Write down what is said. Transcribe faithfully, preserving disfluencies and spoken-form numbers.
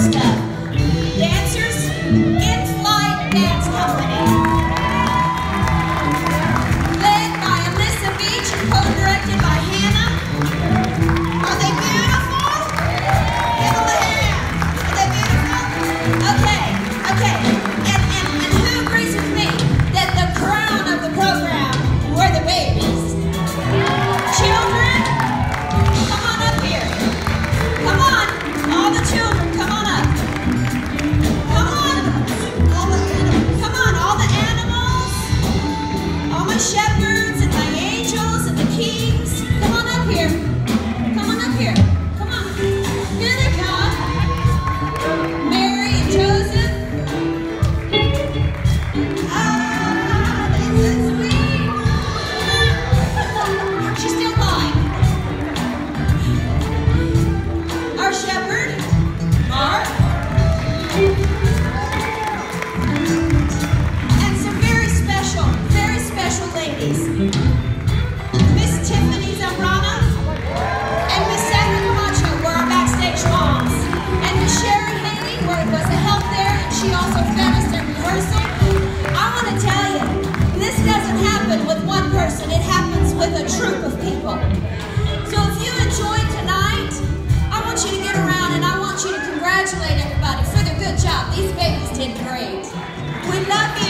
stuff. Dancers, in-flight dance company. Led by Alyssa Beach and co-directed by Hannah. Are they beautiful? Give them a hand. Are they beautiful? Okay, okay. And, and, and who agrees with me that the crown of the program were the babies? Children, come on up here. Come on, all the children, come on up. Come on, all the animals. Come on, all the animals, all my shepherds and my angels and the kings. Come on up here. Come on up here. Come on. Here they come. Mary and Joseph. Ah, that's so sweet. She's still lying. Our shepherd, Mark. And some very special, very special ladies. Miss Tiffany Zambrana and Miss Sandra Camacho were our backstage moms. And Miss Sherry Haley were, was a help there, and she also fed us at rehearsal. I want to tell you, this doesn't happen with one person. It happens with a troop of people. So if you enjoyed tonight, I want you to get around and I want you to congratulate everybody for their good job. These babies did great. We love you.